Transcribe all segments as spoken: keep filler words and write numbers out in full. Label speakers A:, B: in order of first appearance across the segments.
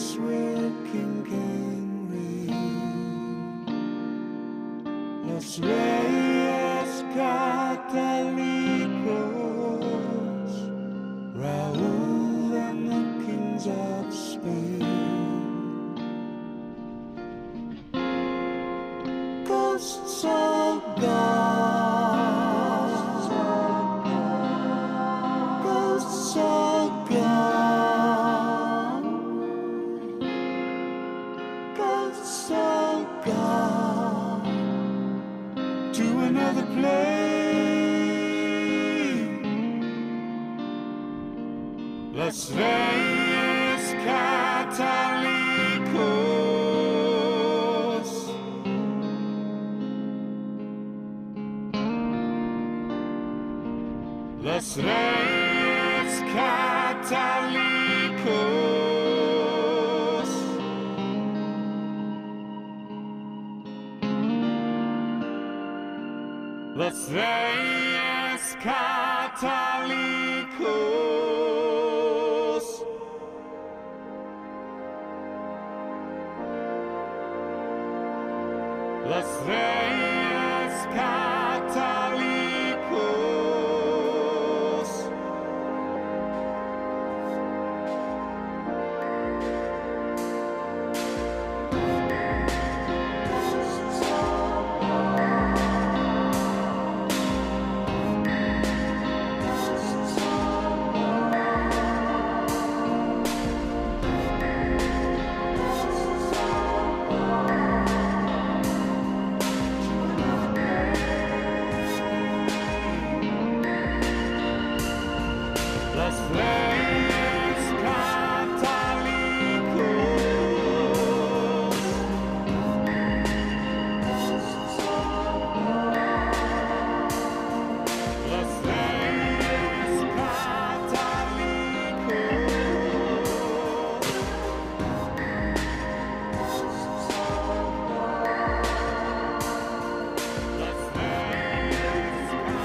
A: place where King can reign. Los Reyes Catolícos, Raoul and the kings of Spain. Ghosts all gone, ghosts all gone, ghosts all gone to another plane. Los Reyes Catolícos, Los Reyes Catolícos, Los Reyes Catolícos, Los Reyes Catolícos, Los Reyes Catolícos, Los Reyes Catolícos, Los Reyes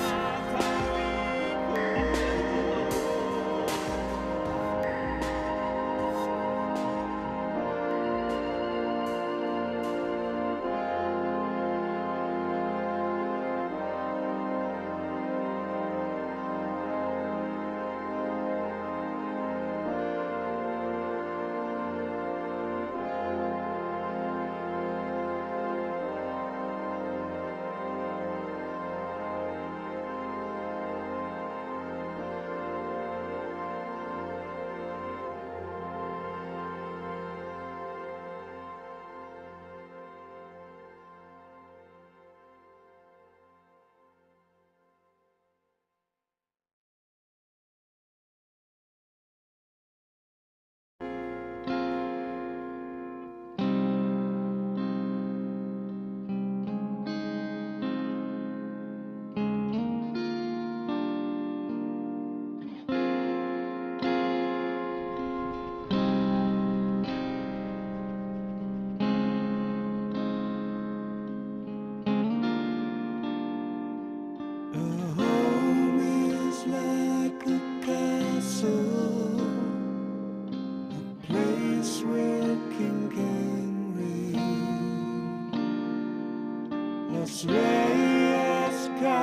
A: Los Reyes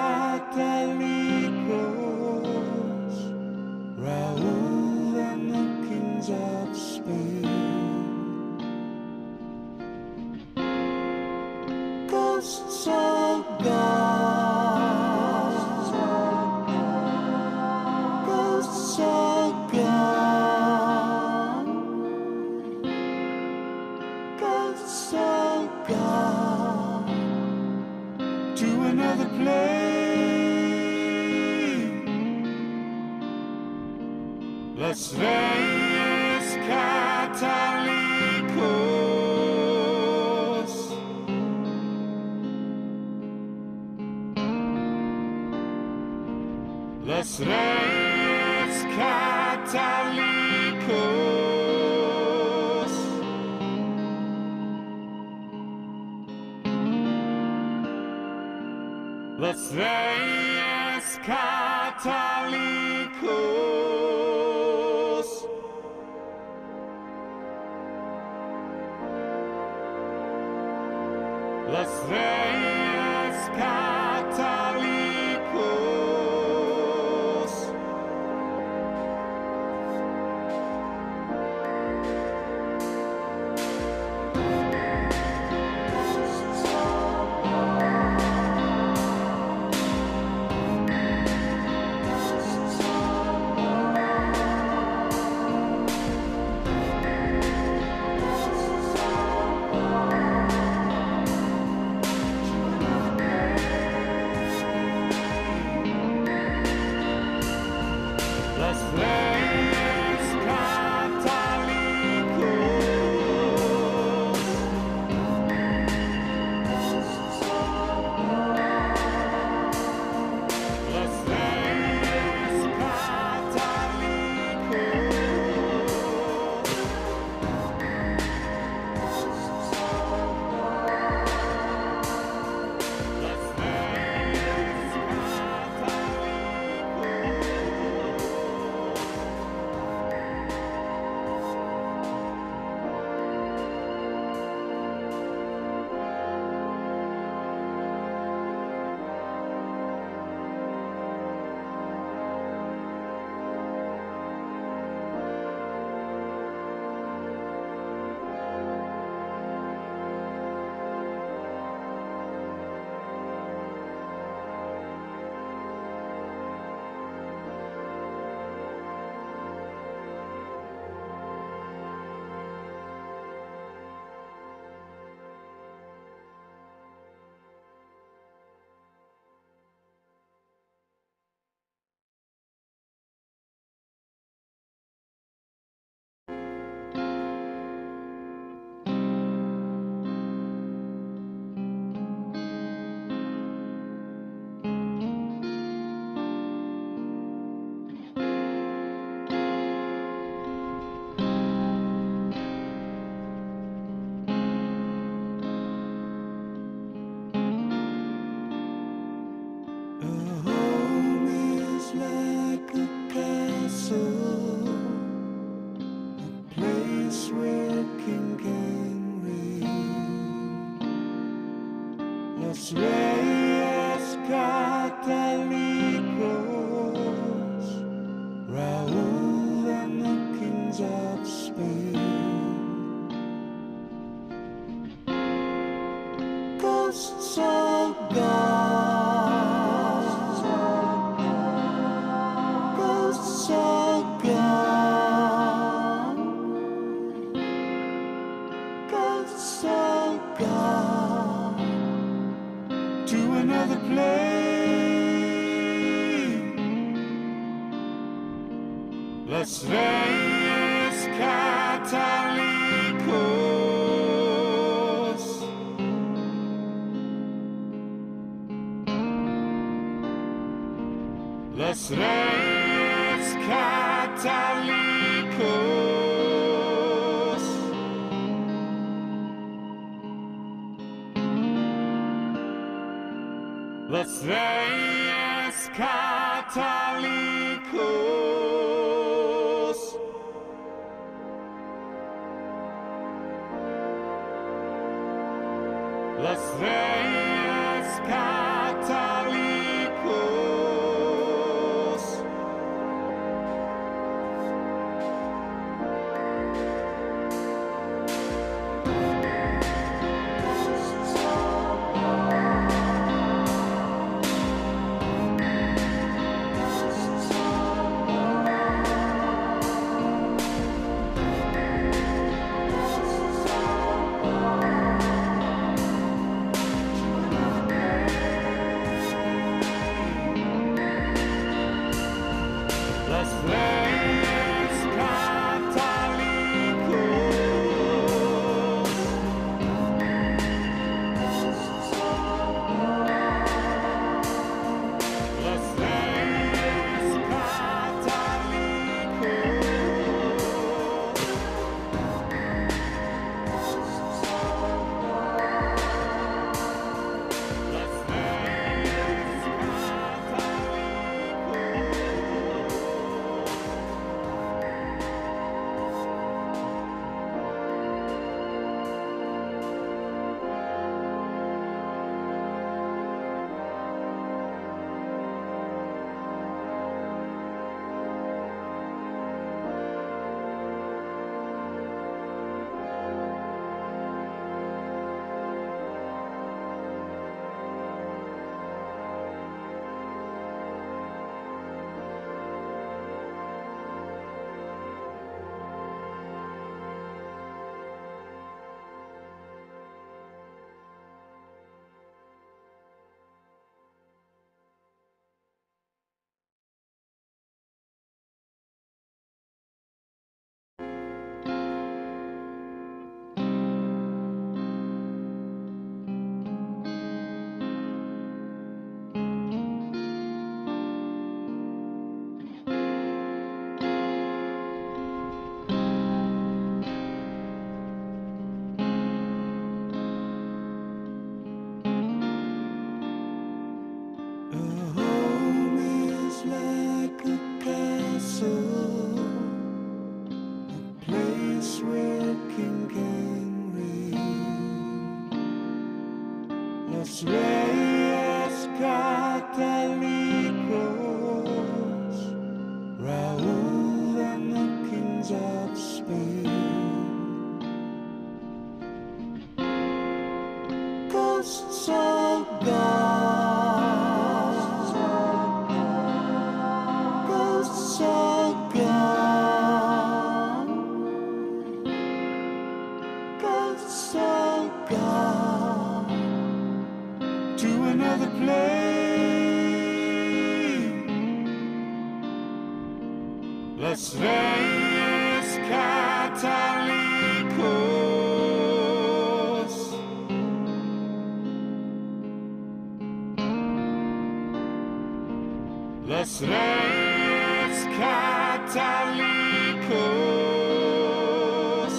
A: Catolícos, Raoul and the kings of Spain. Ghosts all gone, ghosts all gone, ghosts all gone to another plane. Los Reyes Catolícos, Los Reyes Catolícos, Los Reyes Catolícos, Los Reyes Catolícos. Los Reyes Catolícos. Los Reyes Catolícos. Los Reyes Los Reyes Catolícos, Raoul and the kings of Spain. Ghosts all gone, ghosts all gone, ghosts all gone to another plane. Los Reyes Catolícos. Los Reyes Catolícos. Los Reyes Catolícos. Los Reyes Catolícos.
B: where King can reign. Los Reyes Catolícos, Raoul and the kings of Spain. Ghosts all gone, ghosts all gone, ghosts all gone to another plane.
A: Los Reyes Catolícos, Los Reyes Catolícos,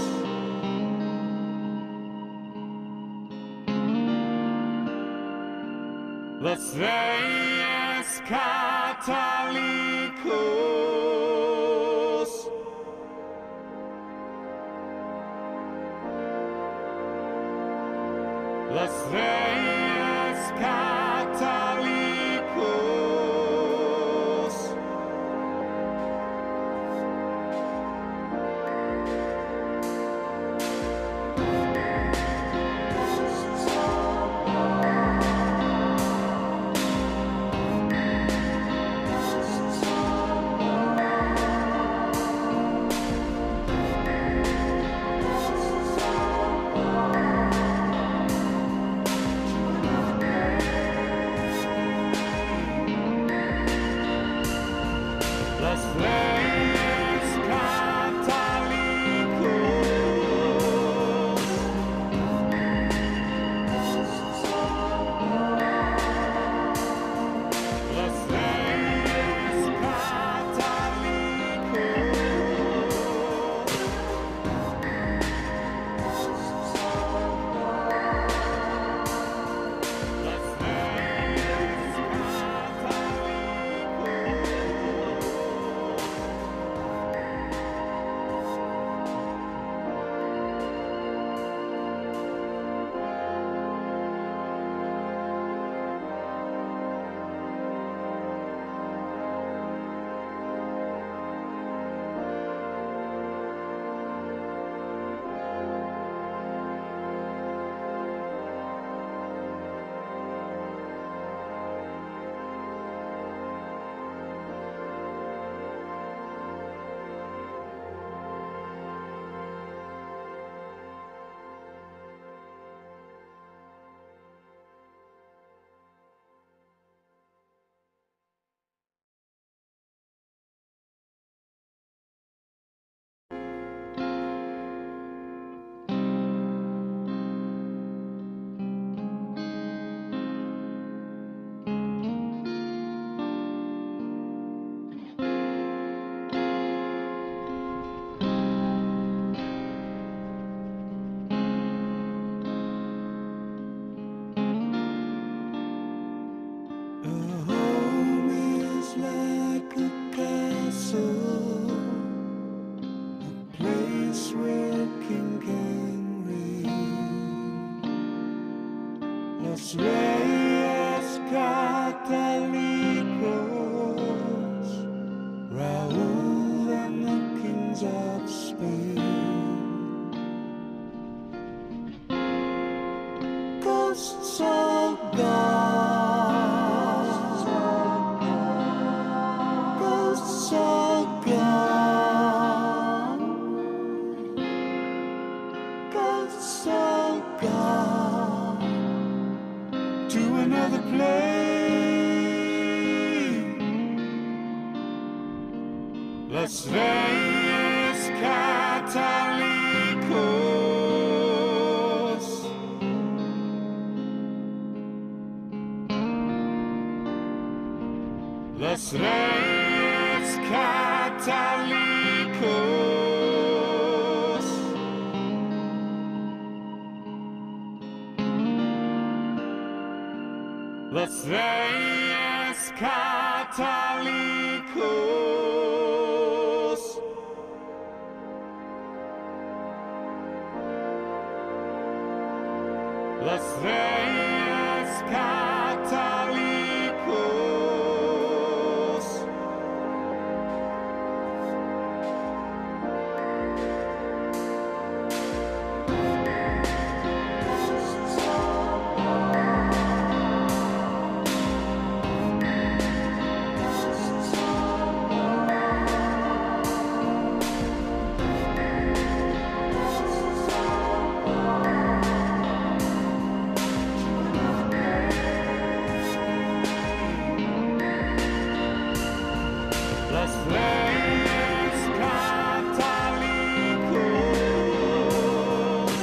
A: Los Reyes Catolícos, Los Reyes Catolícos, Los Reyes Catolícos, Los Reyes Catolícos, Los Reyes Los Reyes Catolícos, Raoul and the kings of Spain. Ghosts all gone, ghosts all gone, ghosts all gone to another plane. Los Reyes Catolícos, Los Reyes Catolícos, Los Reyes Catolícos, Los Reyes Catolícos. Los Reyes Catolícos.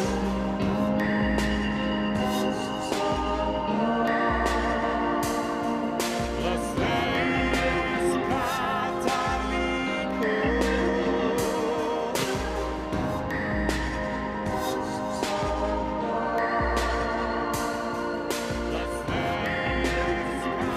A: Los Reyes Catolícos. Los Reyes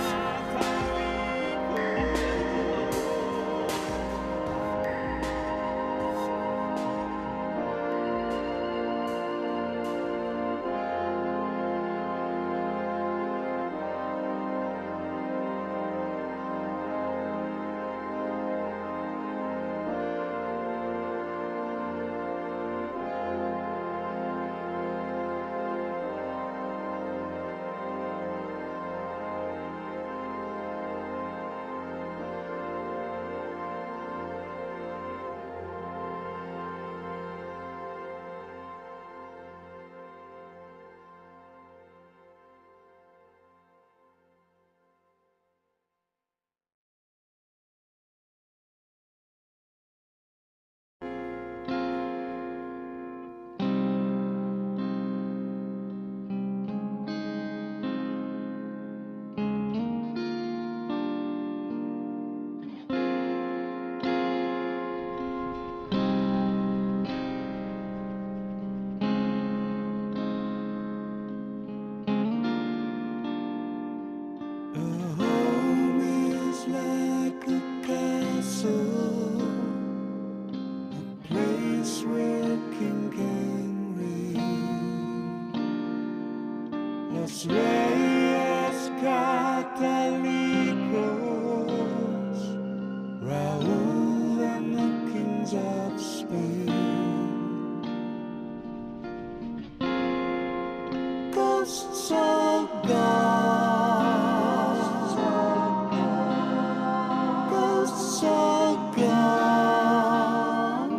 A: Los Reyes Catolícos, Raoul and the kings of Spain. Ghosts of God, ghosts of God,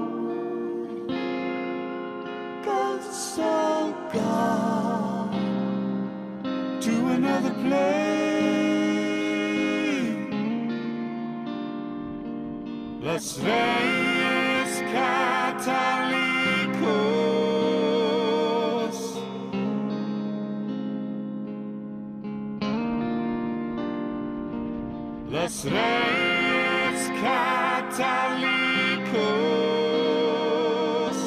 A: ghosts of God, to another plane. Los Reyes Catolícos. Los Reyes Catolícos.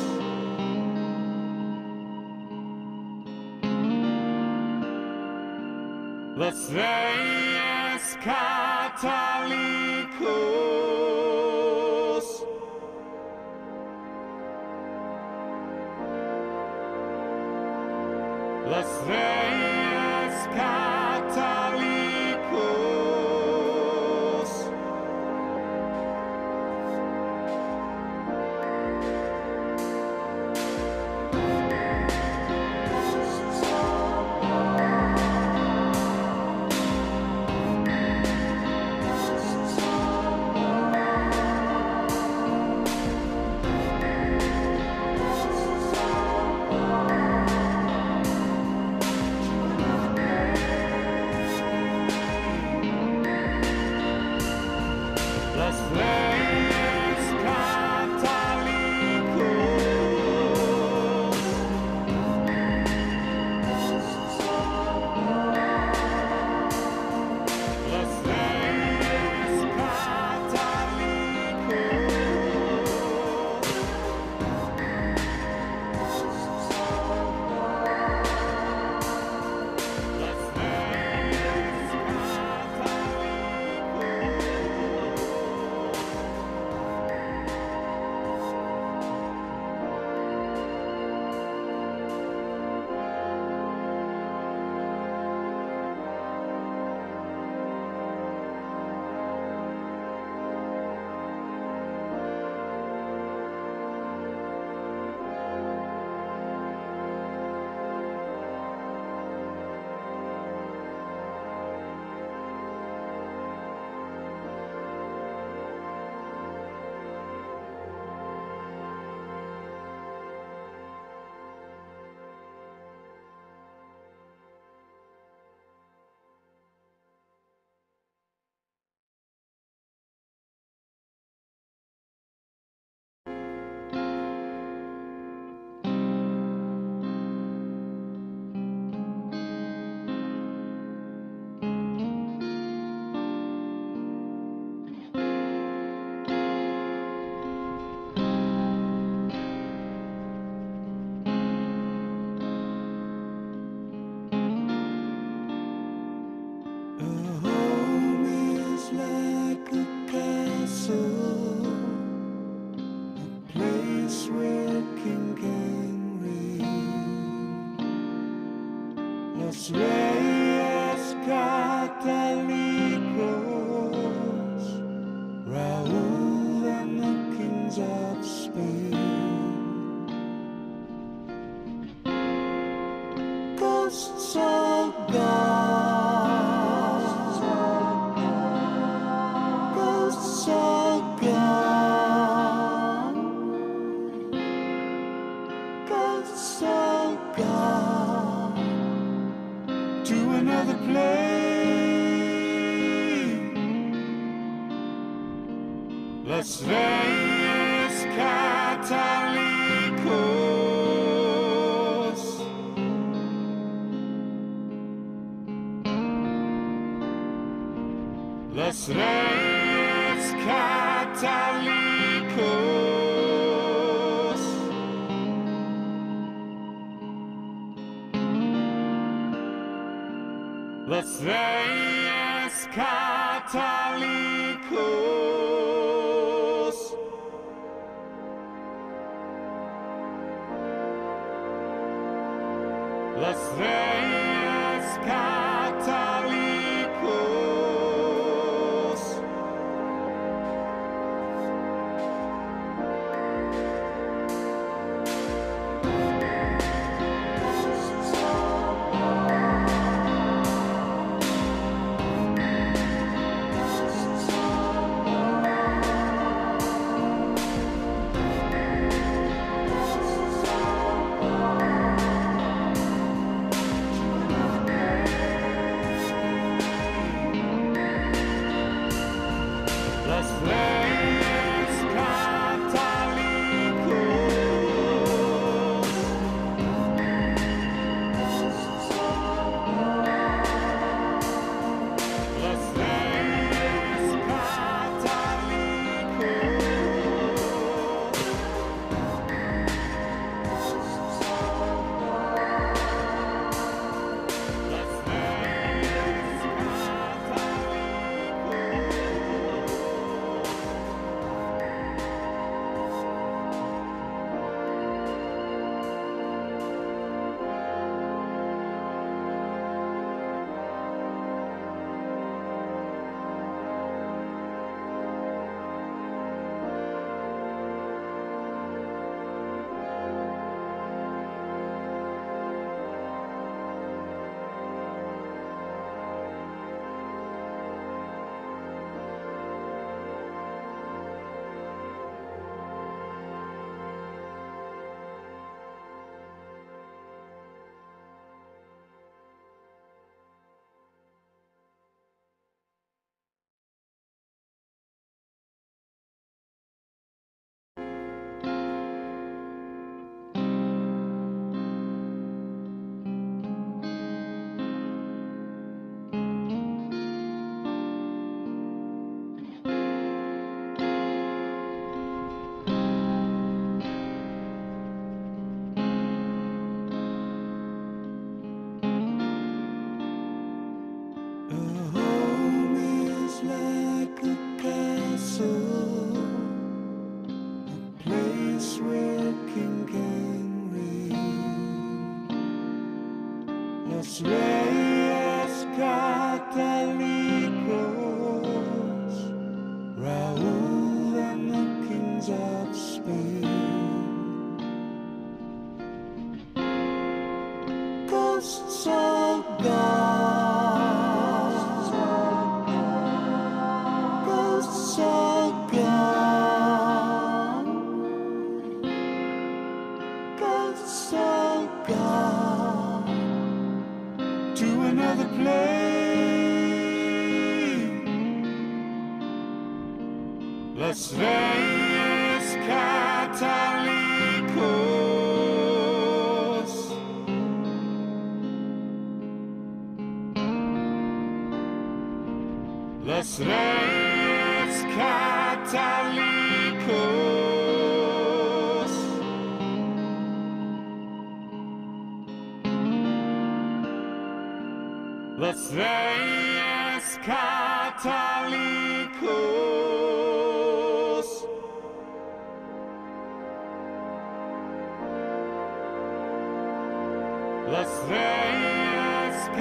A: Los Reyes Catolícos. Los Reyes Catolícos.
B: Los Reyes Catolícos, Raoul and the kings of Spain. Ghosts all gone, ghosts all gone, ghosts all gone to another plane.
A: Los Reyes Catolícos, Los Reyes Catolícos, Los Reyes Catolícos, Los Reyes Catolícos, Los Reyes Catolícos, Los Reyes Los Reyes Catolícos, Raoul and the kings of Spain. Ghosts all gone, ghosts all gone, ghosts all gone to another plane. Los Reyes Catolícos, Los Reyes Catolícos, Los Reyes Catolícos, Los Reyes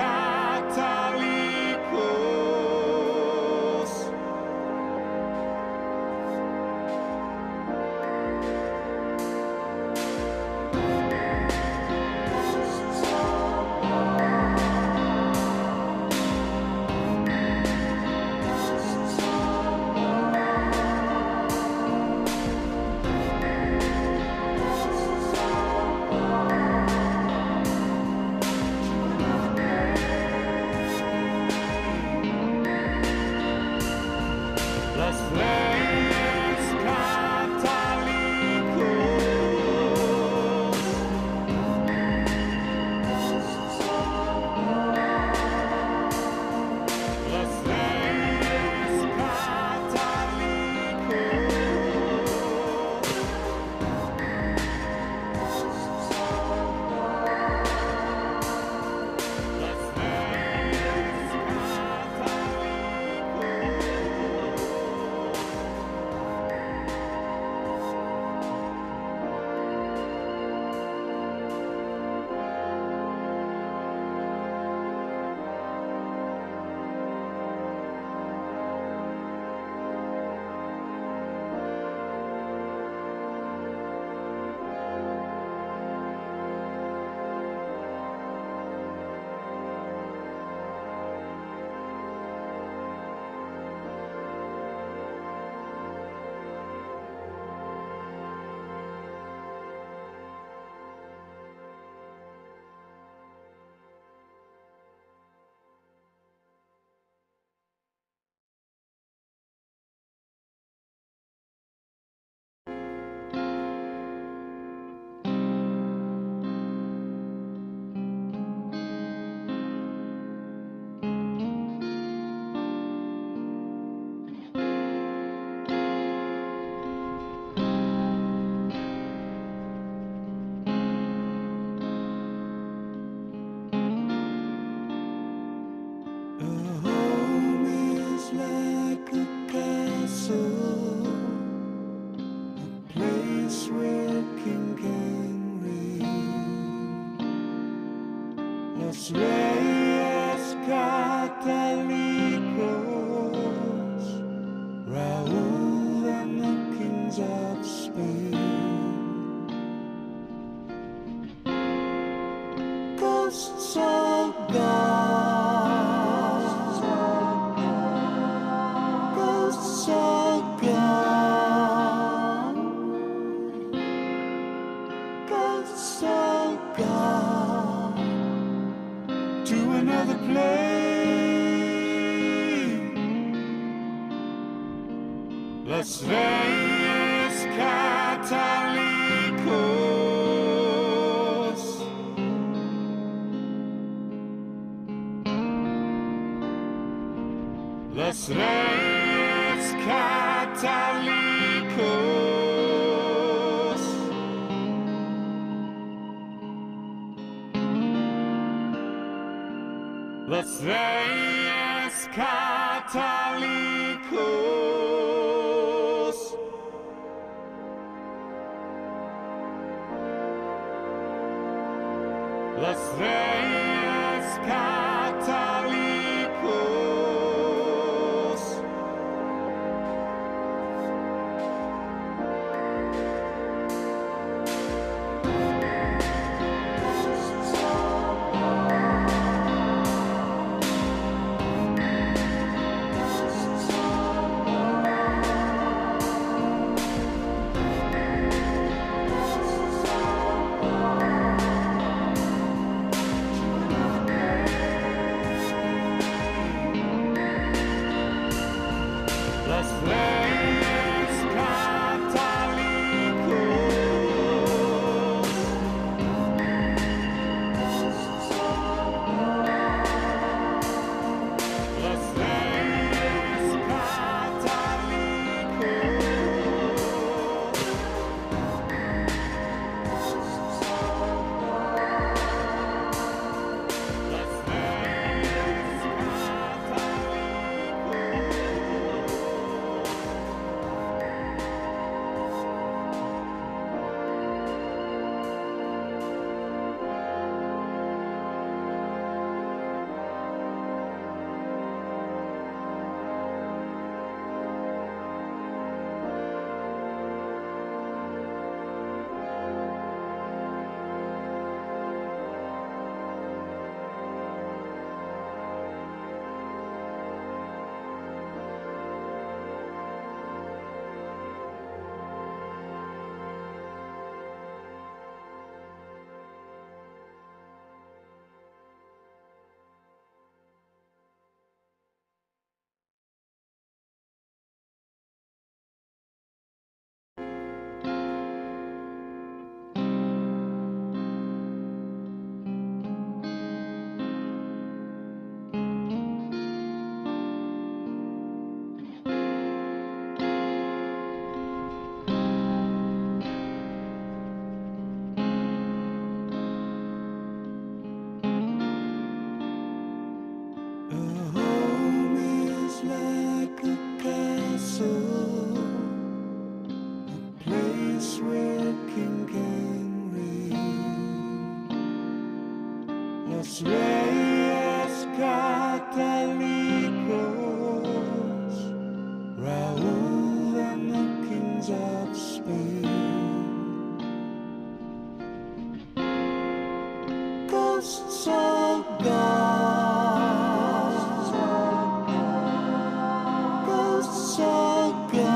B: Los Reyes Catolícos, Raoul and the kings of Spain. Ghosts all gone, ghosts all gone, ghosts all gone to another plane.
A: Los Reyes Catolícos, Los Reyes Catolícos, Los Reyes Catolícos, Los Reyes Catolícos, Los Reyes Catolícos, Los Reyes Catolícos, Los Reyes Los Reyes Catolícos, Raoul and the kings of Spain. Ghosts all gone, ghosts all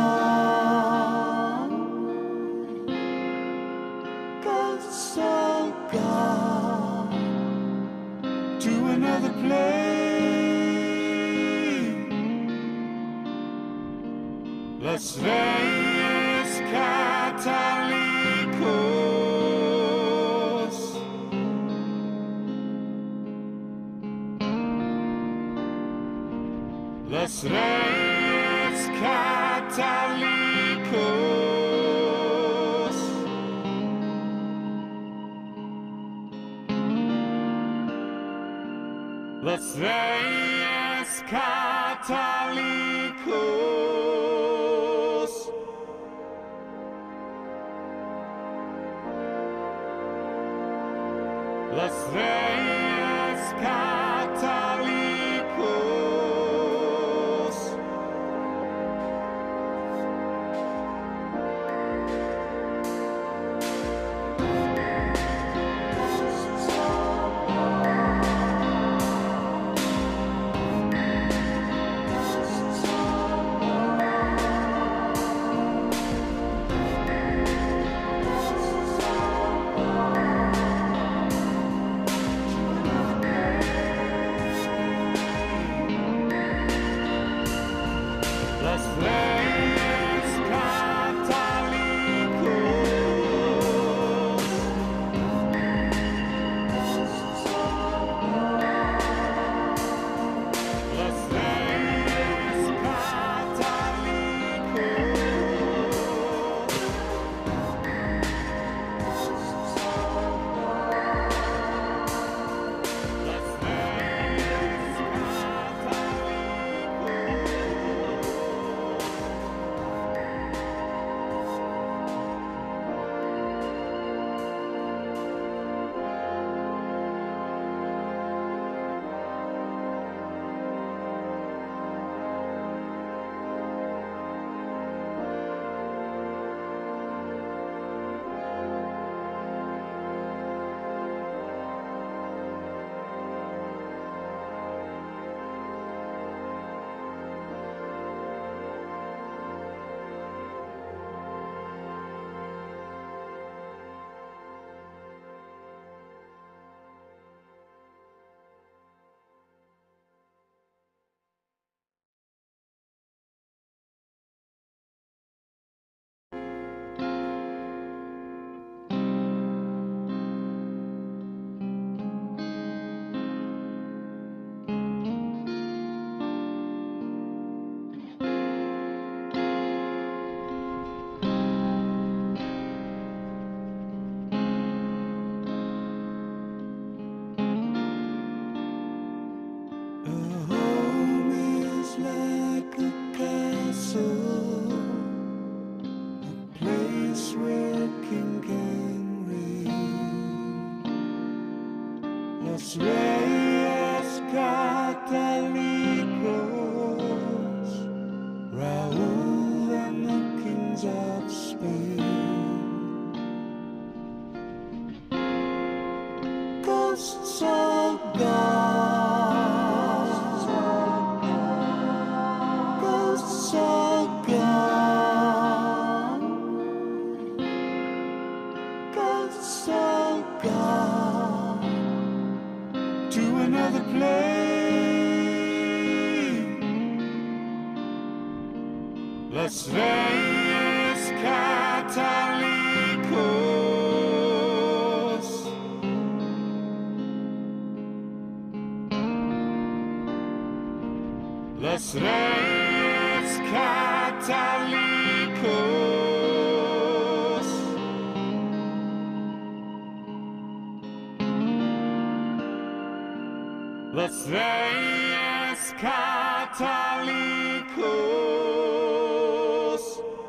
A: gone, ghosts all gone to another plane. Los Reyes Catolícos, Los Reyes Catolícos, Los Reyes Catolícos, Los Reyes Catolícos. Los Reyes Catolícos. Los Reyes Catolícos. Los Reyes Los Reyes Catolícos, Raoul and the kings of Spain. Ghosts of God, ghosts of God, ghosts of God, to another plane. Los Reyes Catolícos. Los Reyes Catolícos. Los Reyes Catolícos.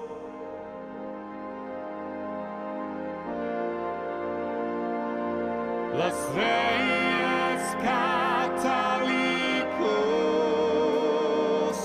A: Los Reyes Catolícos.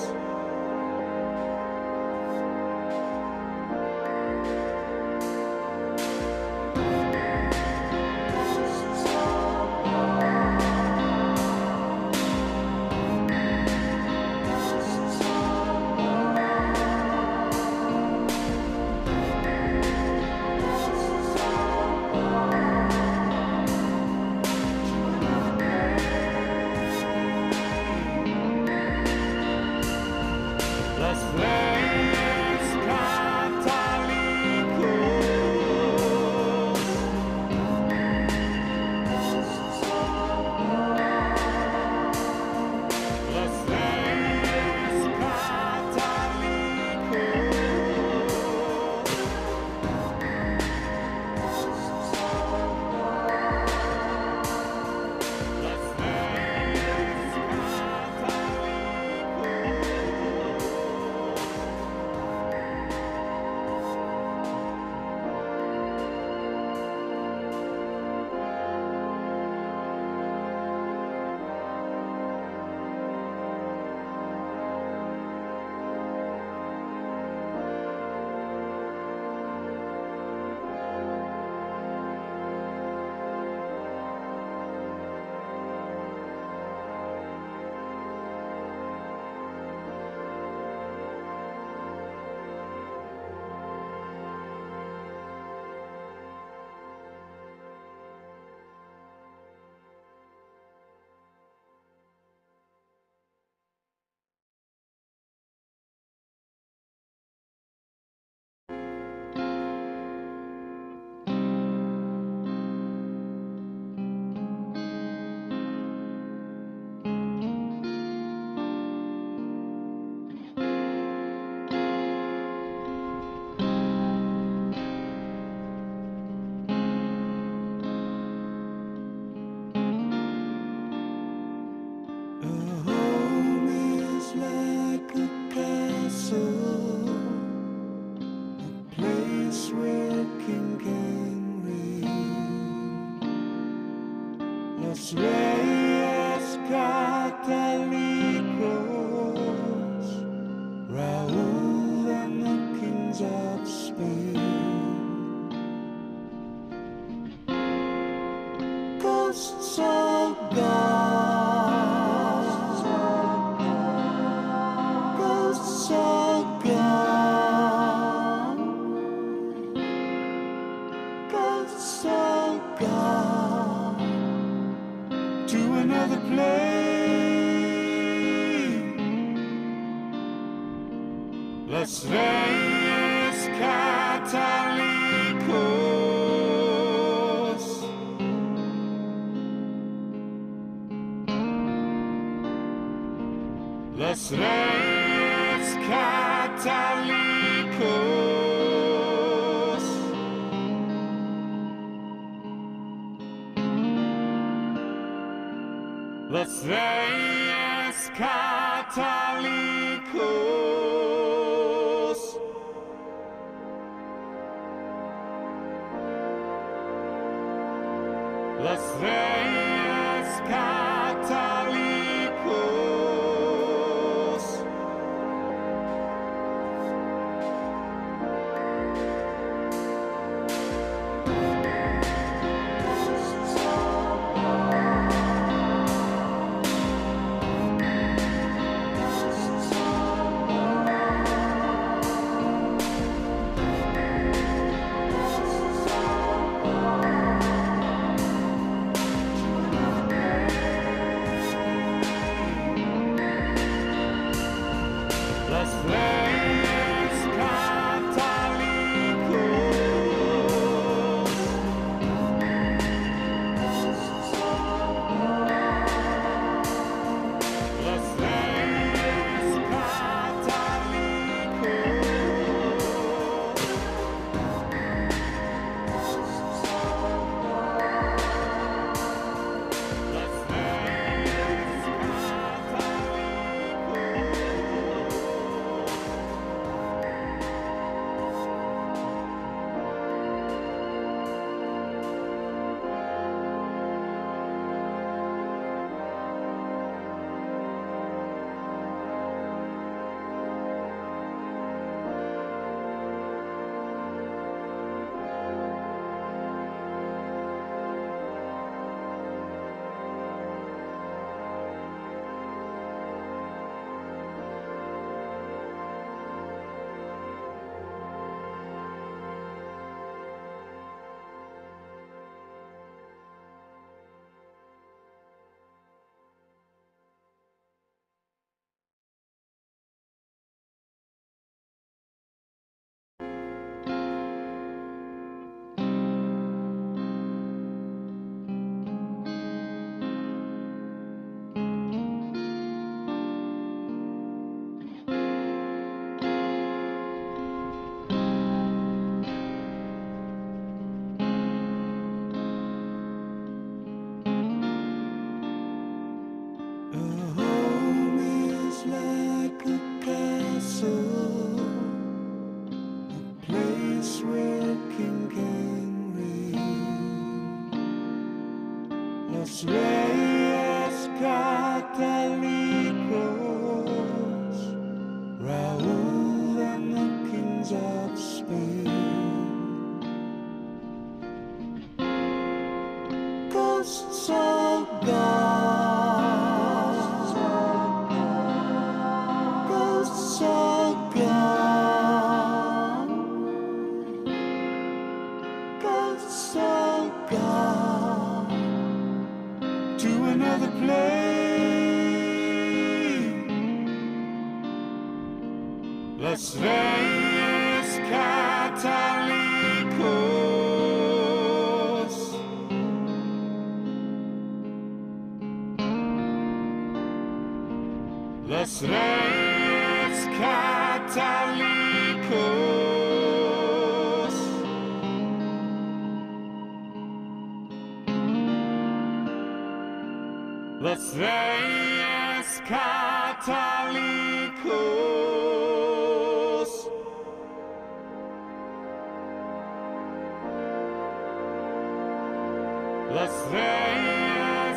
B: Los Reyes Catolícos, Raoul and the kings of Spain. Ghosts all gone, ghosts all gone, ghosts all gone to another plane.
A: Los Reyes Catolícos, Los Reyes Catolícos, Los Reyes Catolícos, Los Reyes Catolícos, Los Reyes Catolícos, Los Reyes Catolícos, Los Reyes
B: A home is like a castle, a place where a king can reign. Los Reyes Catolícos, Raoul and the kings of Spain. Ghosts all gone, ghosts all gone, ghosts all gone to another plane.
A: Los Reyes Catolícos, Los Reyes Catolícos, Los Reyes Catolícos, Los Reyes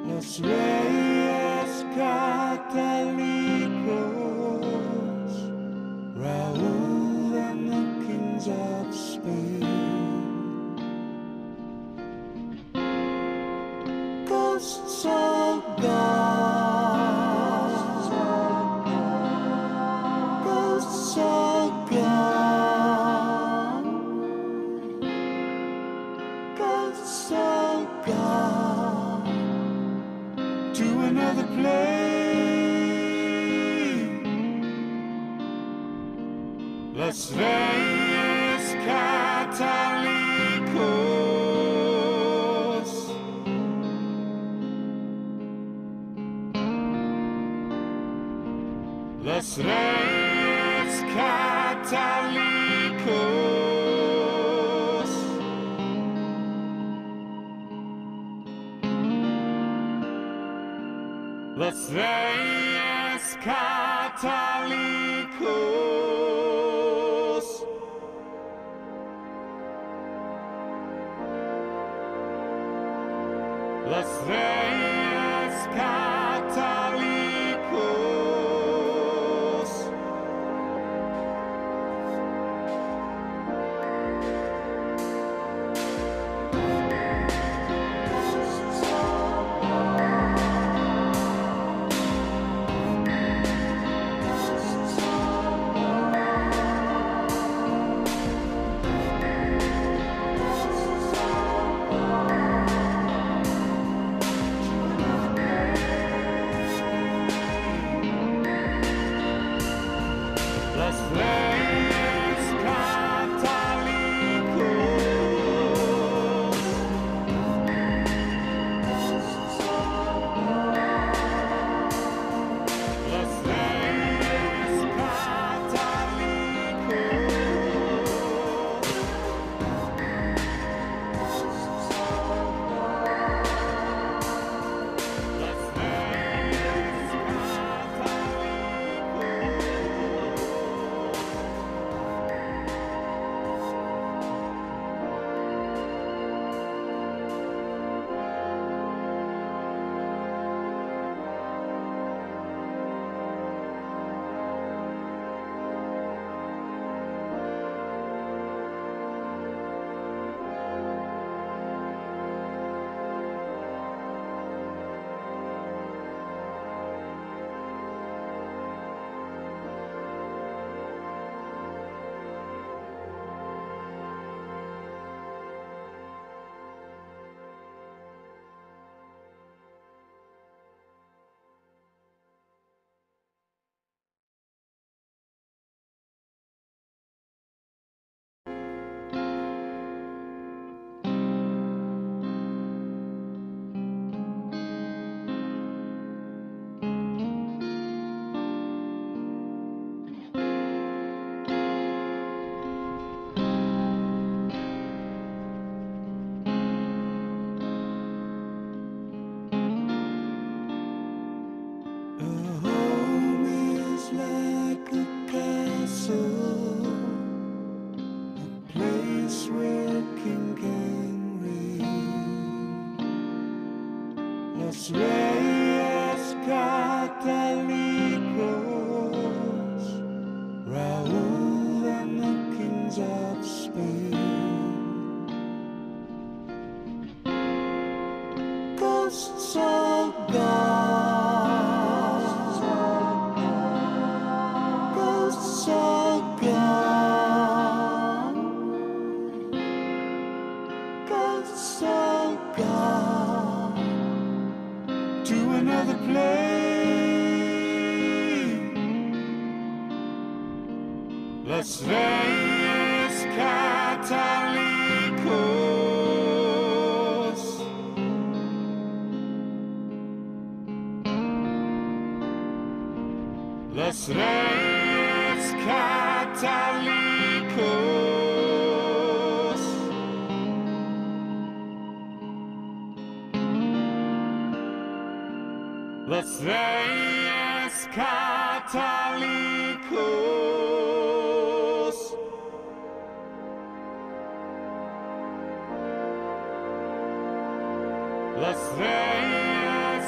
B: Los Reyes Catolícos, Raoul and the kings of Spain. Ghosts all gone, ghosts all gone, ghosts all gone to another plane.
A: Los Reyes Catolícos, Los Reyes Catolícos, Los Reyes Catolícos, Los Reyes Catolícos, Los Reyes Catolícos, Los Reyes Catolícos, Los Reyes
B: A home is like a castle, a place where a king can reign. Los Reyes Catolícos, Raoul and the kings of Spain. Ghosts all gone, ghosts all gone, ghosts all gone to another plane.
A: Los Reyes Catolícos, Los Reyes Catolícos, Los Reyes Catolícos, Los Reyes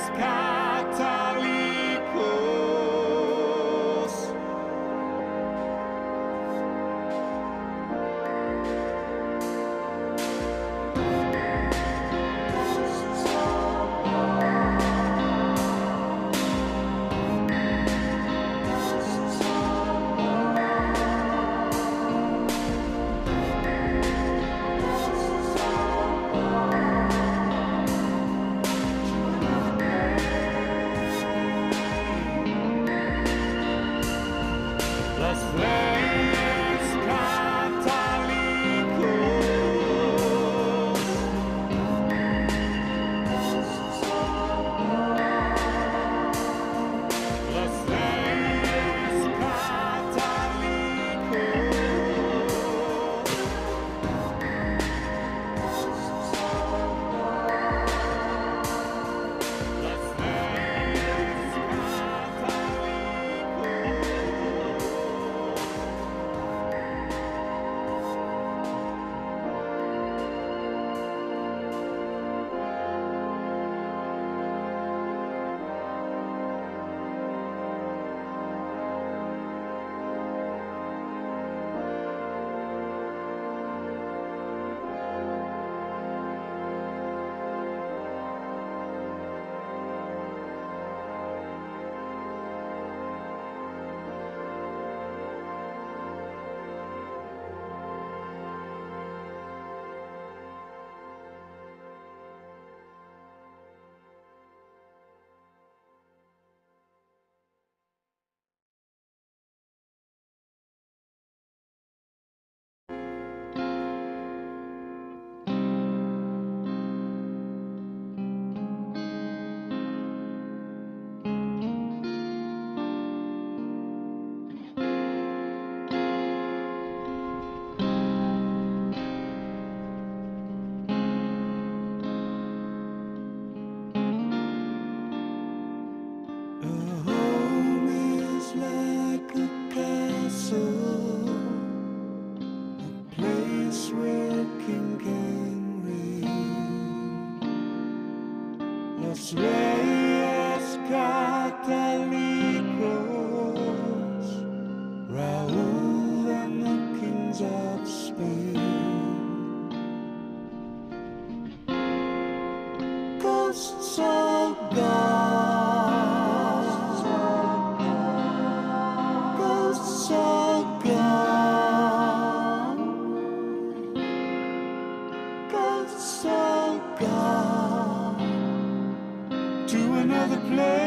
B: another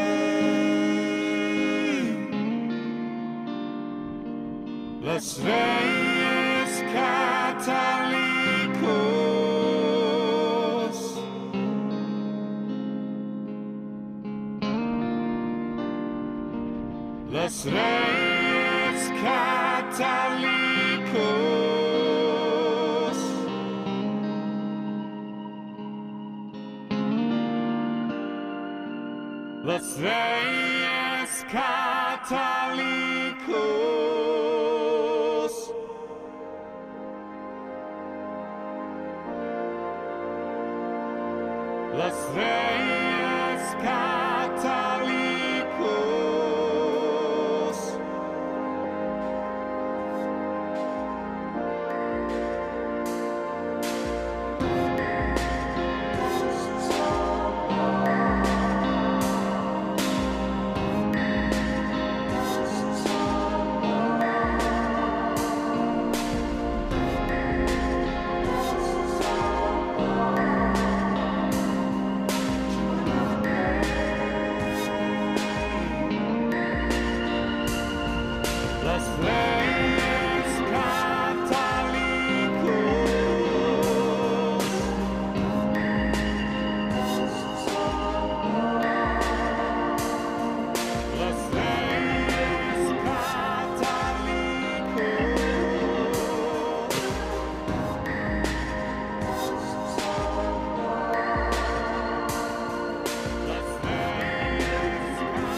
B: plane.
A: Los Reyes Catolícos. Los Reyes Catolícos. Los Reyes Catolícos. Los Reyes Catolícos. Los Reyes Catolícos. Los Reyes Catolícos. Los Reyes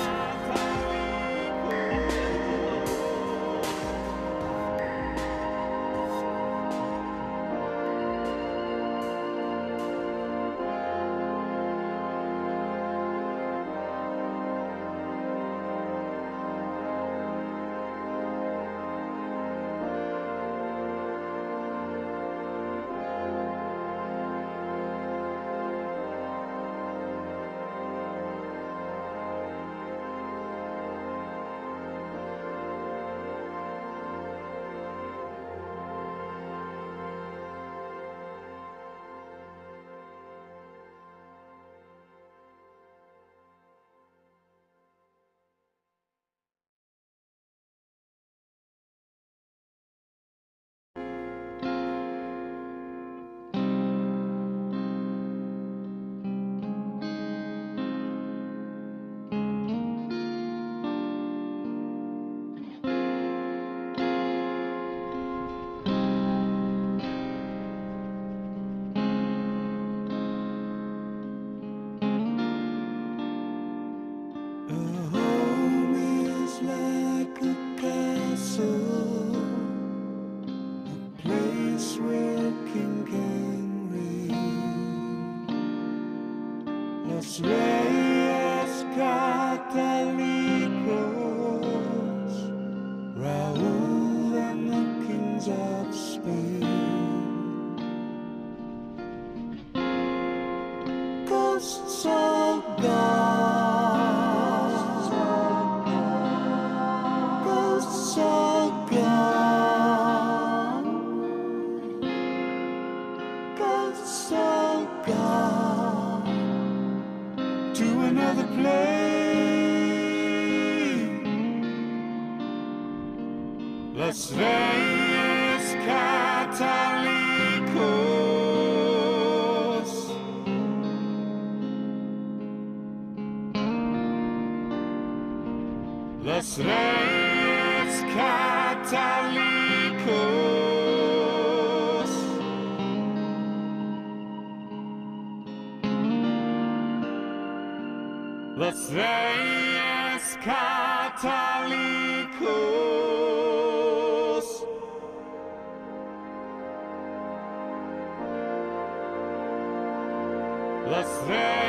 B: A home is like a castle, a place where a king can reign. Los Reyes Catolícos, Raoul and the kings of Spain. Ghosts all gone, ghosts all gone, ghosts all gone to another plane.
A: Los Reyes Catolícos. Los Reyes Catolícos. Los Reyes Catolícos. Los Reyes